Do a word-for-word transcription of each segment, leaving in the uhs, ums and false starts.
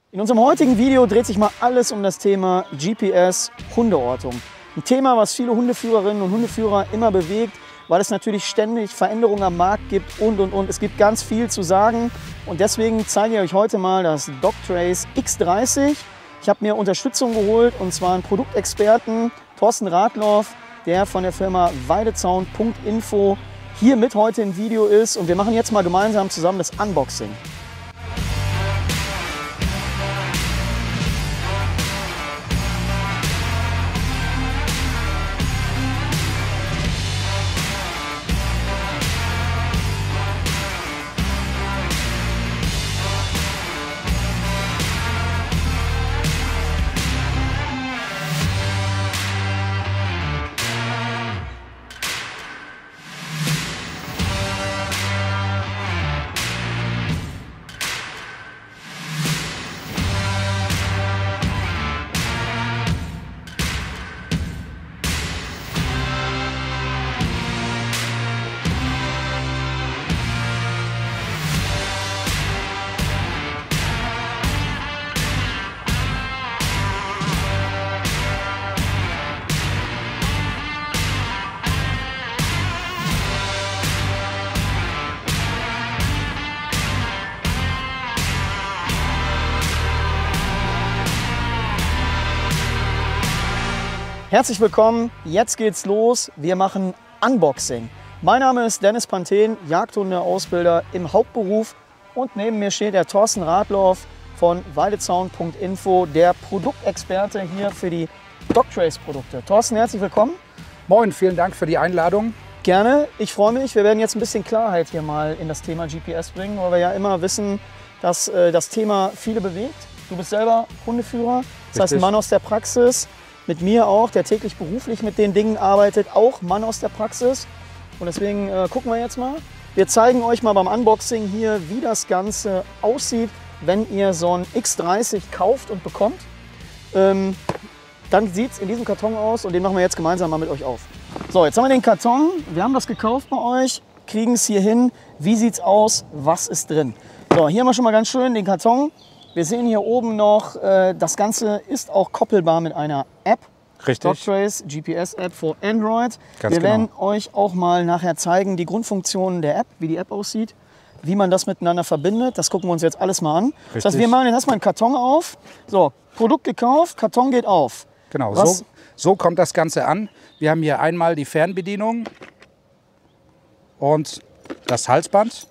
In unserem heutigen Video dreht sich mal alles um das Thema G P S Hundeortung. Ein Thema, was viele Hundeführerinnen und Hundeführer immer bewegt, weil es natürlich ständig Veränderungen am Markt gibt und und und. Es gibt ganz viel zu sagen und deswegen zeige ich euch heute mal das Dogtrace X dreißig. Ich habe mir Unterstützung geholt und zwar einen Produktexperten, Thorsten Radloff, der von der Firma Weidezaun Punkt info hier mit heute im Video ist und wir machen jetzt mal gemeinsam zusammen das Unboxing. Herzlich willkommen, jetzt geht's los. Wir machen Unboxing. Mein Name ist Dennis Panthen, Jagdhundeausbilder im Hauptberuf und neben mir steht der Thorsten Radloff von Weidezaun Punkt info, der Produktexperte hier für die Dogtrace Produkte. Thorsten, herzlich willkommen. Moin, vielen Dank für die Einladung. Gerne, ich freue mich. Wir werden jetzt ein bisschen Klarheit hier mal in das Thema G P S bringen, weil wir ja immer wissen, dass äh, das Thema viele bewegt. Du bist selber Hundeführer, das heißt ein Mann aus der Praxis. Mit mir auch, der täglich beruflich mit den Dingen arbeitet, auch Mann aus der Praxis. Und deswegen äh, gucken wir jetzt mal. Wir zeigen euch mal beim Unboxing hier, wie das Ganze aussieht, wenn ihr so ein X dreißig kauft und bekommt. Ähm, dann sieht es in diesem Karton aus und den machen wir jetzt gemeinsam mal mit euch auf. So, jetzt haben wir den Karton. Wir haben das gekauft bei euch, kriegen es hier hin. Wie sieht es aus? Was ist drin? So, hier haben wir schon mal ganz schön den Karton. Wir sehen hier oben noch, äh, das Ganze ist auch koppelbar mit einer App. Richtig. Dogtrace G P S App für Android. Ganz Wir genau. werden euch auch mal nachher zeigen, die Grundfunktionen der App, wie die App aussieht, wie man das miteinander verbindet. Das gucken wir uns jetzt alles mal an. Richtig. Das heißt, wir machen jetzt erstmal einen Karton auf. So, Produkt gekauft, Karton geht auf. Genau, Was? so, so kommt das Ganze an. Wir haben hier einmal die Fernbedienung und das Halsband.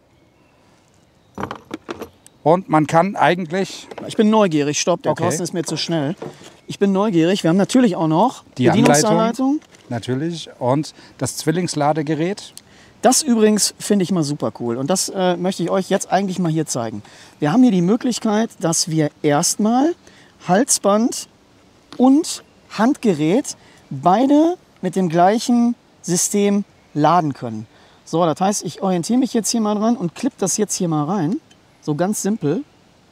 Und man kann eigentlich... Ich bin neugierig, stopp, der Okay. Thorsten ist mir zu schnell. Ich bin neugierig. Wir haben natürlich auch noch Die Bedienungsanleitung. Natürlich. Und das Zwillingsladegerät. Das übrigens finde ich mal super cool und das äh, möchte ich euch jetzt eigentlich mal hier zeigen. Wir haben hier die Möglichkeit, dass wir erstmal Halsband und Handgerät beide mit dem gleichen System laden können. So, das heißt, ich orientiere mich jetzt hier mal dran und klippe das jetzt hier mal rein. So ganz simpel.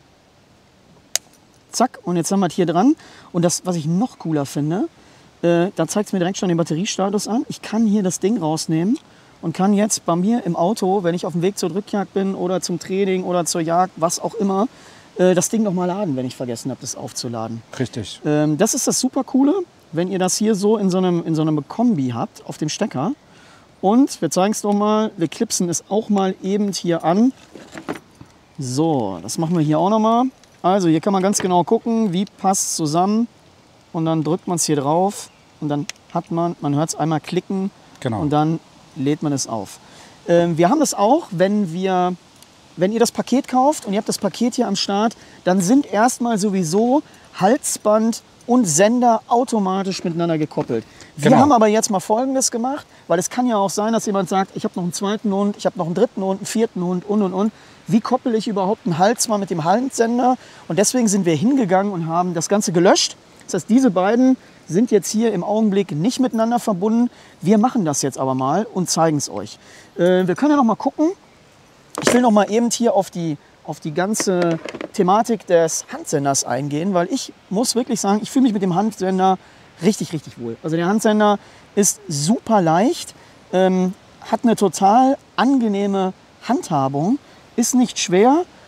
Zack, und jetzt haben wir es hier dran. Und das, was ich noch cooler finde, äh, da zeigt es mir direkt schon den Batteriestatus an. Ich kann hier das Ding rausnehmen und kann jetzt bei mir im Auto, wenn ich auf dem Weg zur Drückjagd bin oder zum Training oder zur Jagd, was auch immer, äh, das Ding noch mal laden, wenn ich vergessen habe, das aufzuladen. Richtig. Ähm, das ist das super Coole, wenn ihr das hier so in so einem, in so einem Kombi habt, auf dem Stecker. Und wir zeigen es noch mal, wir klipsen es auch mal eben hier an. So, das machen wir hier auch noch mal. Also hier kann man ganz genau gucken, wie passt es zusammen. Und dann drückt man es hier drauf und dann hat man, man hört es einmal klicken Genau. und dann lädt man es auf. Ähm, wir haben das auch, wenn, wir, wenn ihr das Paket kauft und ihr habt das Paket hier am Start, dann sind erstmal sowieso Halsband und Sender automatisch miteinander gekoppelt. Wir Genau. haben aber jetzt mal Folgendes gemacht, weil es kann ja auch sein, dass jemand sagt, ich habe noch einen zweiten Hund, ich habe noch einen dritten Hund, einen vierten Hund und und und. Wie koppel ich überhaupt einen Halsband mit dem Handsender? Und deswegen sind wir hingegangen und haben das Ganze gelöscht. Das heißt, diese beiden sind jetzt hier im Augenblick nicht miteinander verbunden. Wir machen das jetzt aber mal und zeigen es euch. Äh, wir können ja noch mal gucken. Ich will noch mal eben hier auf die, auf die ganze Thematik des Handsenders eingehen, weil ich muss wirklich sagen, ich fühle mich mit dem Handsender richtig, richtig wohl. Also der Handsender ist super leicht, ähm, hat eine total angenehme Handhabung, ist nicht schwer,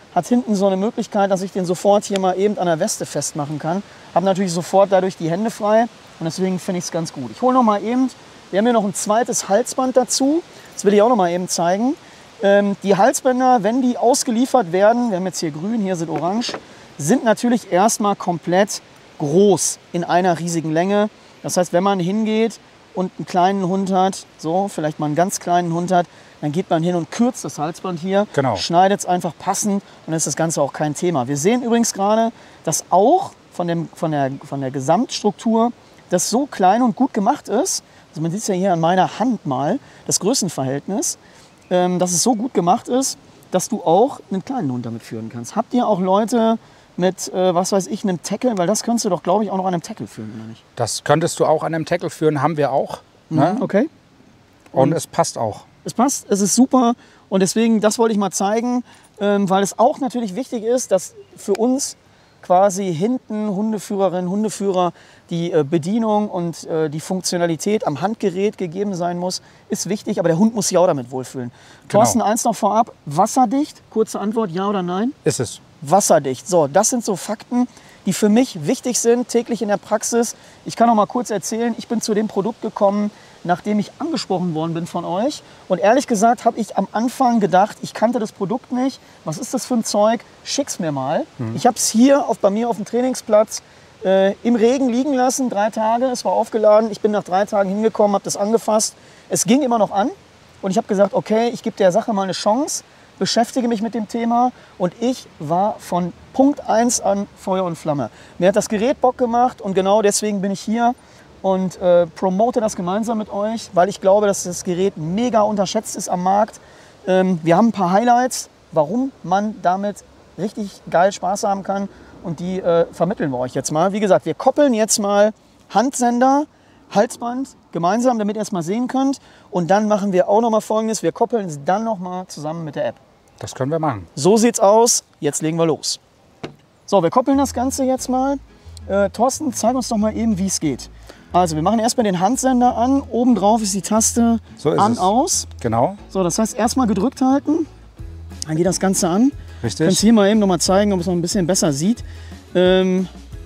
hat hinten so eine Möglichkeit, dass ich den sofort hier mal eben an der Weste festmachen kann. Habe natürlich sofort dadurch die Hände frei und deswegen finde ich es ganz gut. Ich hole noch mal eben, wir haben hier noch ein zweites Halsband dazu. Das will ich auch noch mal eben zeigen. Ähm, die Halsbänder, wenn die ausgeliefert werden, wir haben jetzt hier grün, hier sind orange, sind natürlich erstmal komplett groß in einer riesigen Länge. Das heißt, wenn man hingeht und einen kleinen Hund hat, so vielleicht mal einen ganz kleinen Hund hat, dann geht man hin und kürzt das Halsband hier, genau. schneidet es einfach passend und dann ist das Ganze auch kein Thema. Wir sehen übrigens gerade, dass auch von, dem, von, der, von der Gesamtstruktur das so klein und gut gemacht ist. Also man sieht es ja hier an meiner Hand mal, das Größenverhältnis, ähm, dass es so gut gemacht ist, dass du auch einen kleinen Hund damit führen kannst. Habt ihr auch Leute mit, äh, was weiß ich, einem Tackle? Weil das könntest du doch, glaube ich, auch noch an einem Tackle führen, oder nicht? Das könntest du auch an einem Tackle führen, haben wir auch. Ne? Mhm, okay. Und, und es passt auch. Es passt, es ist super und deswegen, das wollte ich mal zeigen, ähm, weil es auch natürlich wichtig ist, dass für uns quasi hinten Hundeführerinnen, Hundeführer die äh, Bedienung und äh, die Funktionalität am Handgerät gegeben sein muss, ist wichtig, aber der Hund muss sich auch damit wohlfühlen. Genau. Thorsten, eins noch vorab, wasserdicht, kurze Antwort, ja oder nein? Ist es. Wasserdicht, so, das sind so Fakten, die für mich wichtig sind, täglich in der Praxis. Ich kann noch mal kurz erzählen, ich bin zu dem Produkt gekommen, nachdem ich angesprochen worden bin von euch. Und ehrlich gesagt habe ich am Anfang gedacht, ich kannte das Produkt nicht. Was ist das für ein Zeug? Schick's mir mal. Mhm. Ich habe es hier auf, bei mir auf dem Trainingsplatz äh, im Regen liegen lassen, drei Tage. Es war aufgeladen. Ich bin nach drei Tagen hingekommen, habe das angefasst. Es ging immer noch an. Und ich habe gesagt, okay, ich gebe der Sache mal eine Chance, beschäftige mich mit dem Thema. Und ich war von Punkt eins an Feuer und Flamme. Mir hat das Gerät Bock gemacht und genau deswegen bin ich hier und äh, promote das gemeinsam mit euch, weil ich glaube, dass das Gerät mega unterschätzt ist am Markt. Ähm, wir haben ein paar Highlights, warum man damit richtig geil Spaß haben kann und die äh, vermitteln wir euch jetzt mal. Wie gesagt, wir koppeln jetzt mal Handsender, Halsband gemeinsam, damit ihr es mal sehen könnt und dann machen wir auch noch mal Folgendes, wir koppeln es dann noch mal zusammen mit der App. Das können wir machen. So sieht's aus, jetzt legen wir los. So, wir koppeln das Ganze jetzt mal. Äh, Thorsten, zeig uns doch mal eben, wie es geht. Also wir machen erstmal den Handsender an, oben drauf ist die Taste so ist an, es. aus. Genau. So, das heißt erstmal gedrückt halten, dann geht das Ganze an. Richtig. Kannst hier mal eben noch mal zeigen, ob es noch ein bisschen besser sieht. Ähm,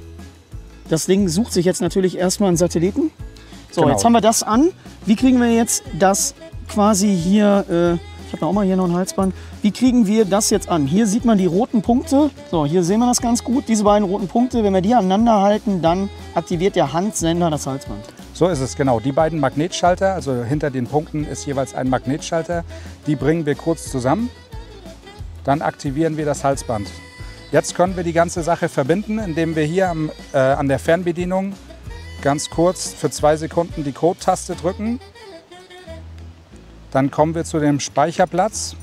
das Ding sucht sich jetzt natürlich erstmal einen Satelliten. So, genau. Jetzt haben wir das an. Wie kriegen wir jetzt das quasi hier, äh, ich habe auch mal hier noch ein Halsband. Wie kriegen wir das jetzt an? Hier sieht man die roten Punkte. So, hier sehen wir das ganz gut. Diese beiden roten Punkte, wenn wir die aneinander halten, dann aktiviert der Handsender das Halsband. So ist es, genau. Die beiden Magnetschalter, also hinter den Punkten ist jeweils ein Magnetschalter. Die bringen wir kurz zusammen. Dann aktivieren wir das Halsband. Jetzt können wir die ganze Sache verbinden, indem wir hier am, äh, an der Fernbedienung ganz kurz für zwei Sekunden die Code-Taste drücken. Dann kommen wir zu dem Speicherplatz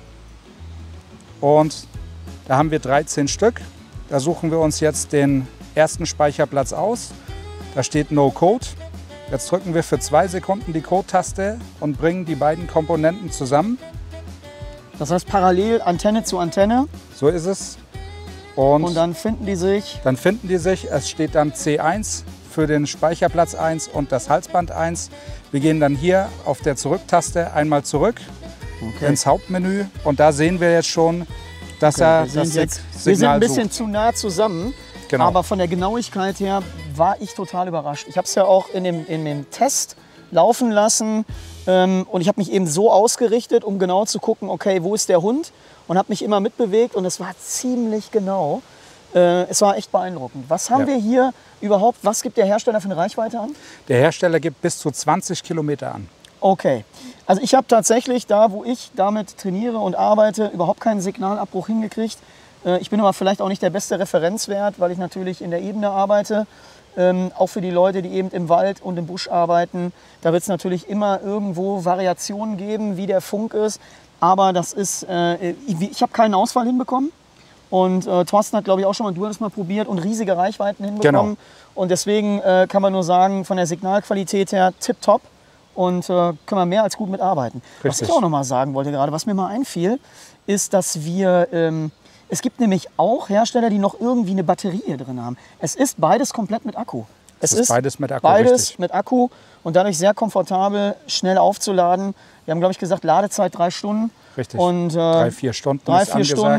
und da haben wir dreizehn Stück. Da suchen wir uns jetzt den ersten Speicherplatz aus. Da steht No Code. Jetzt drücken wir für zwei Sekunden die Code-Taste und bringen die beiden Komponenten zusammen. Das heißt parallel Antenne zu Antenne. So ist es. Und, und dann finden die sich? Dann finden die sich. Es steht dann C eins für den Speicherplatz eins und das Halsband eins. Wir gehen dann hier auf der Zurück-Taste einmal zurück okay. ins Hauptmenü. Und da sehen wir jetzt schon, dass okay, er wir das jetzt, Signal Wir sind ein bisschen sucht. zu nah zusammen. Genau. Aber von der Genauigkeit her war ich total überrascht. Ich habe es ja auch in dem, in dem Test laufen lassen ähm, und ich habe mich eben so ausgerichtet, um genau zu gucken, okay, wo ist der Hund? Und habe mich immer mitbewegt und es war ziemlich genau. Äh, es war echt beeindruckend. Was haben ja. wir hier überhaupt? Was gibt der Hersteller für eine Reichweite an? Der Hersteller gibt bis zu zwanzig Kilometer an. Okay. Also ich habe tatsächlich da, wo ich damit trainiere und arbeite, überhaupt keinen Signalabbruch hingekriegt. Äh, ich bin aber vielleicht auch nicht der beste Referenzwert, weil ich natürlich in der Ebene arbeite. Ähm, auch für die Leute, die eben im Wald und im Busch arbeiten. Da wird es natürlich immer irgendwo Variationen geben, wie der Funk ist. Aber das ist, äh, ich, ich habe keinen Ausfall hinbekommen. Und äh, Thorsten hat, glaube ich, auch schon mal, du hast das mal probiert und riesige Reichweiten hinbekommen. Genau. Und deswegen äh, kann man nur sagen, von der Signalqualität her tipptopp. Und äh, können wir mehr als gut mitarbeiten. Richtig. Was ich auch noch mal sagen wollte gerade, was mir mal einfiel, ist, dass wir, ähm, es gibt nämlich auch Hersteller, die noch irgendwie eine Batterie hier drin haben. Es ist beides komplett mit Akku. Es, es ist beides mit Akku, Beides richtig. mit Akku und dadurch sehr komfortabel, schnell aufzuladen. Wir haben, glaube ich, gesagt, Ladezeit drei Stunden. Richtig, Und, äh, drei, vier Stunden drei, ist vier angesagt. Stunden.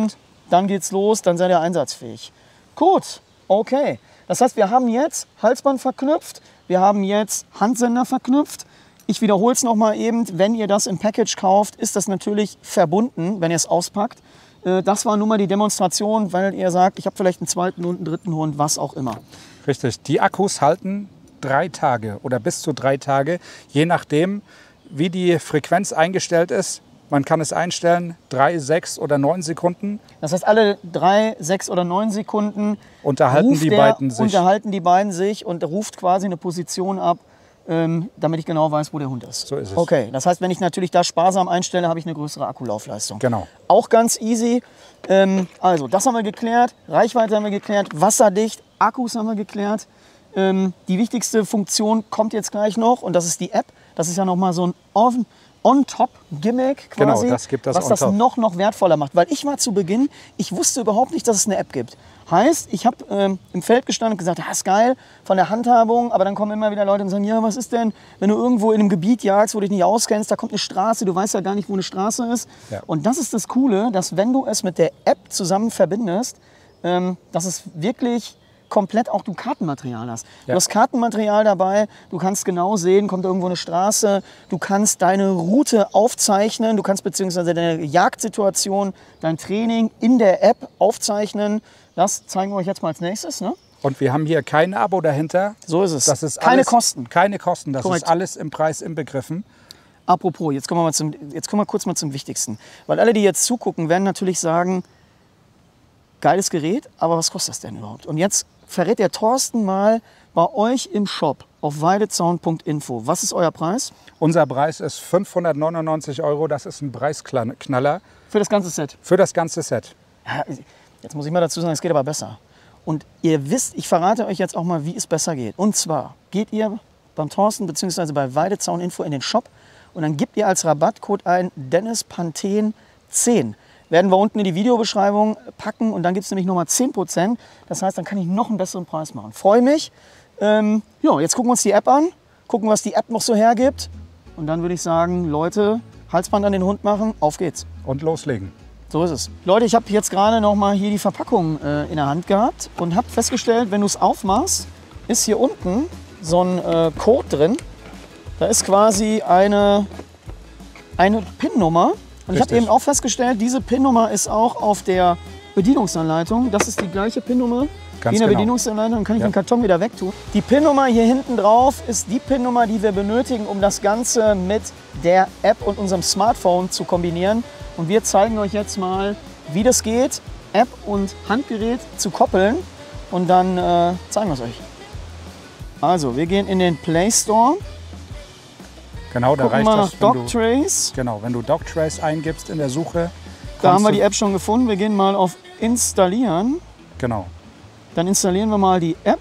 dann geht's los, dann seid ihr einsatzfähig. Gut, okay. Das heißt, wir haben jetzt Halsband verknüpft, wir haben jetzt Handsender verknüpft. Ich wiederhole es nochmal eben, wenn ihr das im Package kauft, ist das natürlich verbunden, wenn ihr es auspackt. Das war nun mal die Demonstration, weil ihr sagt, ich habe vielleicht einen zweiten und einen dritten Hund, was auch immer. Richtig, die Akkus halten drei Tage oder bis zu drei Tage, je nachdem, wie die Frequenz eingestellt ist. Man kann es einstellen, drei, sechs oder neun Sekunden. Das heißt, alle drei, sechs oder neun Sekunden unterhalten die, der, beiden sich. unterhalten die beiden sich und ruft quasi eine Position ab, ähm, damit ich genau weiß, wo der Hund ist. So ist es. Okay, das heißt, wenn ich natürlich da sparsam einstelle, habe ich eine größere Akkulaufleistung. Genau. Auch ganz easy. Ähm, also, das haben wir geklärt, Reichweite haben wir geklärt, wasserdicht, Akkus haben wir geklärt. Ähm, die wichtigste Funktion kommt jetzt gleich noch und das ist die App. Das ist ja nochmal so ein On On-Top-Gimmick quasi, genau, das gibt das was das on top. noch, noch wertvoller macht. Weil ich war zu Beginn, ich wusste überhaupt nicht, dass es eine App gibt. Heißt, ich habe ähm, im Feld gestanden und gesagt, das ist geil von der Handhabung, aber dann kommen immer wieder Leute und sagen, ja, was ist denn, wenn du irgendwo in einem Gebiet jagst, wo du dich nicht auskennst, da kommt eine Straße, du weißt ja gar nicht, wo eine Straße ist. Ja. Und das ist das Coole, dass wenn du es mit der App zusammen verbindest, ähm, dass es wirklich komplett auch du Kartenmaterial hast. Ja. Du hast Kartenmaterial dabei, du kannst genau sehen, kommt irgendwo eine Straße, du kannst deine Route aufzeichnen, du kannst beziehungsweise deine Jagdsituation, dein Training in der App aufzeichnen. Das zeigen wir euch jetzt mal als nächstes. Ne? Und wir haben hier kein Abo dahinter. So ist es. Das ist keine alles, Kosten. Keine Kosten, das Korrekt. ist alles im Preis inbegriffen. Apropos, jetzt kommen, wir mal zum, jetzt kommen wir kurz mal zum Wichtigsten. Weil alle, die jetzt zugucken, werden natürlich sagen, geiles Gerät, aber was kostet das denn überhaupt? Und jetzt verrät der Thorsten mal bei euch im Shop auf weidezaun punkt info. Was ist euer Preis? Unser Preis ist fünfhundertneunundneunzig Euro. Das ist ein Preisknaller. Für das ganze Set? Für das ganze Set. Ja, jetzt muss ich mal dazu sagen, es geht aber besser. Und ihr wisst, ich verrate euch jetzt auch mal, wie es besser geht. Und zwar geht ihr beim Thorsten bzw. bei weidezaun punkt info in den Shop und dann gebt ihr als Rabattcode ein Dennis Panthen zehn. Werden wir unten in die Videobeschreibung packen und dann gibt es nämlich nochmal zehn Prozent. Das heißt, dann kann ich noch einen besseren Preis machen. Freue mich. Ähm, ja, jetzt gucken wir uns die App an, gucken, was die App noch so hergibt. Und dann würde ich sagen, Leute, Halsband an den Hund machen, auf geht's. Und loslegen. So ist es. Leute, ich habe jetzt gerade noch mal hier die Verpackung äh, in der Hand gehabt und habe festgestellt, wenn du es aufmachst, ist hier unten so ein äh, Code drin. Da ist quasi eine, eine PIN-Nummer. Und ich habe eben auch festgestellt, diese PIN-Nummer ist auch auf der Bedienungsanleitung. Das ist die gleiche PIN-Nummer wie in der genau. Bedienungsanleitung. Dann kann ich Ja. den Karton wieder wegtun. Die PIN-Nummer hier hinten drauf ist die PIN-Nummer, die wir benötigen, um das Ganze mit der App und unserem Smartphone zu kombinieren. Und wir zeigen euch jetzt mal, wie das geht, App und Handgerät zu koppeln. Und dann äh, zeigen wir es euch. Also, wir gehen in den Play Store. Genau, da Gucken reicht mal das, nach wenn du, DocTrace. genau, wenn du DocTrace eingibst in der Suche. Da haben kommst wir du- die App schon gefunden. Wir gehen mal auf Installieren. Genau. Dann installieren wir mal die App.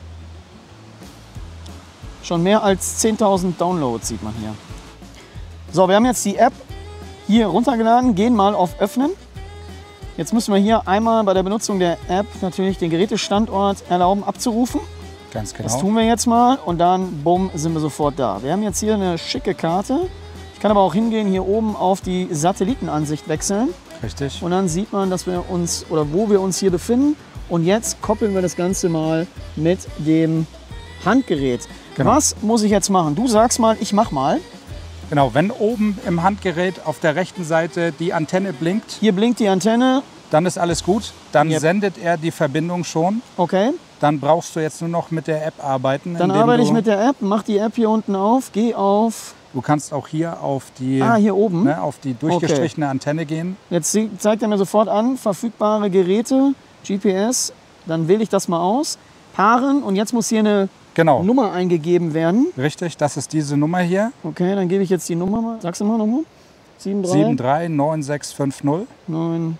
Schon mehr als zehntausend Downloads sieht man hier. So, wir haben jetzt die App hier runtergeladen, gehen mal auf Öffnen. Jetzt müssen wir hier einmal bei der Benutzung der App natürlich den Gerätestandort erlauben abzurufen. Ganz genau. Das tun wir jetzt mal und dann, bumm, sind wir sofort da. Wir haben jetzt hier eine schicke Karte. Ich kann aber auch hingehen, hier oben auf die Satellitenansicht wechseln. Richtig. Und dann sieht man, dass wir uns oder wo wir uns hier befinden. Und jetzt koppeln wir das Ganze mal mit dem Handgerät. Genau. Was muss ich jetzt machen? Du sagst mal, ich mach mal. Genau, wenn oben im Handgerät auf der rechten Seite die Antenne blinkt, Hier blinkt die Antenne. dann ist alles gut. Dann Yep. sendet er die Verbindung schon. Okay. Dann brauchst du jetzt nur noch mit der App arbeiten. Dann indem arbeite du, ich mit der App, mach die App hier unten auf, geh auf. Du kannst auch hier auf die, Ah, hier oben. ne, auf die durchgestrichene Antenne gehen. Jetzt sie- zeigt er mir sofort an, verfügbare Geräte, G P S. Dann wähle ich das mal aus. Paaren und jetzt muss hier eine Genau, Nummer eingegeben werden. richtig. Das ist diese Nummer hier. Okay, dann gebe ich jetzt die Nummer mal. Sagst du mal nochmal? sieben drei sieben drei neun sechs fünf null. neun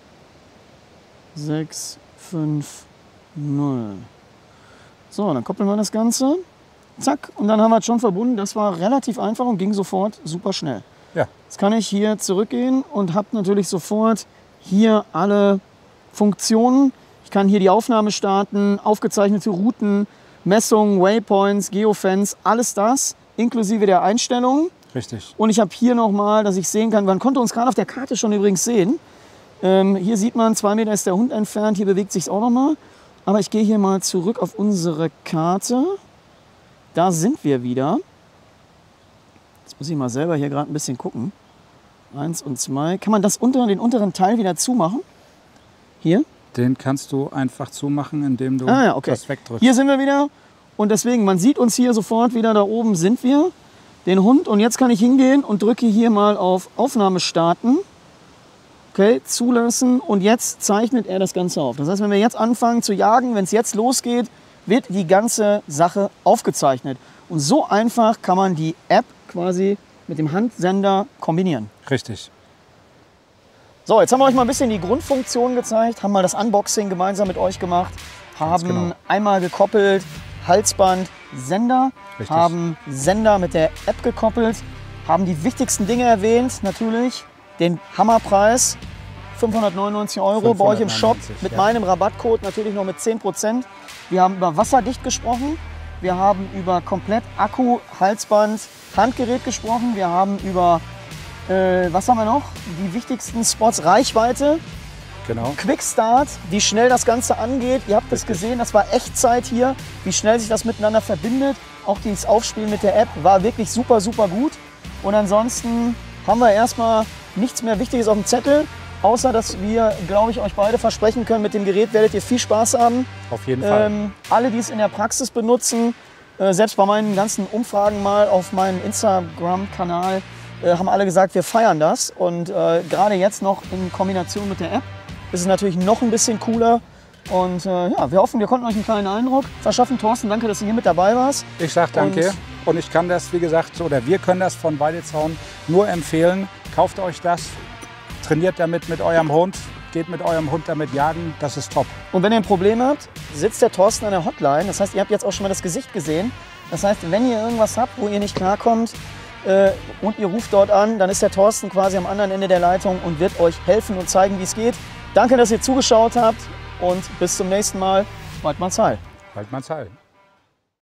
sechs fünf null. So, dann koppeln wir das Ganze. Zack, und dann haben wir es schon verbunden. Das war relativ einfach und ging sofort super schnell. Ja, Jetzt kann ich hier zurückgehen und habe natürlich sofort hier alle Funktionen. Ich kann hier die Aufnahme starten, aufgezeichnete Routen, Messungen, Waypoints, Geofence, alles das, inklusive der Einstellungen. richtig. Und ich habe hier nochmal, dass ich sehen kann, man konnte uns gerade auf der Karte schon übrigens sehen, Ähm, hier sieht man, zwei Meter ist der Hund entfernt, hier bewegt sich auch noch mal. Aber ich gehe hier mal zurück auf unsere Karte. Da sind wir wieder. Jetzt muss ich mal selber hier gerade ein bisschen gucken. Eins und zwei. Kann man das unter, den unteren Teil wieder zumachen? Hier? Den kannst du einfach zumachen, indem du ah, ja, okay. das wegdrückst. Hier sind wir wieder. Und deswegen, man sieht uns hier sofort wieder, da oben sind wir. Den Hund. Und jetzt kann ich hingehen und drücke hier mal auf Aufnahme starten. Okay, zulassen. Und jetzt zeichnet er das Ganze auf. Das heißt, wenn wir jetzt anfangen zu jagen, wenn es jetzt losgeht, wird die ganze Sache aufgezeichnet. Und so einfach kann man die App quasi mit dem Handsender kombinieren. Richtig. So, jetzt haben wir euch mal ein bisschen die Grundfunktion gezeigt, haben mal das Unboxing gemeinsam mit euch gemacht, haben genau. einmal gekoppelt Halsband, Sender, Richtig. haben Sender mit der App gekoppelt, haben die wichtigsten Dinge erwähnt, natürlich den Hammerpreis, fünfhundertneunundneunzig Euro bei euch im Shop, mit ja. meinem Rabattcode natürlich noch mit zehn Prozent. Wir haben über wasserdicht gesprochen, wir haben über komplett Akku, Halsband, Handgerät gesprochen, wir haben über, äh, was haben wir noch? Die wichtigsten Spots, Reichweite, genau. Quickstart, wie schnell das Ganze angeht. Ihr habt es gesehen, das war Echtzeit hier, wie schnell sich das miteinander verbindet. Auch dieses Aufspielen mit der App war wirklich super, super gut. Und ansonsten haben wir erstmal nichts mehr Wichtiges auf dem Zettel, außer dass wir, glaube ich, euch beide versprechen können, mit dem Gerät werdet ihr viel Spaß haben. Auf jeden Fall. Ähm, alle, die es in der Praxis benutzen, äh, selbst bei meinen ganzen Umfragen mal auf meinem Instagram-Kanal, äh, haben alle gesagt, wir feiern das. Und äh, gerade jetzt noch in Kombination mit der App ist es natürlich noch ein bisschen cooler. Und äh, ja, wir hoffen, wir konnten euch einen kleinen Eindruck verschaffen. Thorsten, danke, dass du hier mit dabei warst. Ich sage danke. Und, Und ich kann das, wie gesagt, oder wir können das von Weidezaun nur empfehlen. Kauft euch das, trainiert damit mit eurem Hund, geht mit eurem Hund damit jagen, das ist top. Und wenn ihr ein Problem habt, sitzt der Thorsten an der Hotline. Das heißt, ihr habt jetzt auch schon mal das Gesicht gesehen. Das heißt, wenn ihr irgendwas habt, wo ihr nicht klarkommt äh, und ihr ruft dort an, dann ist der Thorsten quasi am anderen Ende der Leitung und wird euch helfen und zeigen, wie es geht. Danke, dass ihr zugeschaut habt und bis zum nächsten Mal. Waldmanns Heil. Waldmanns Heil.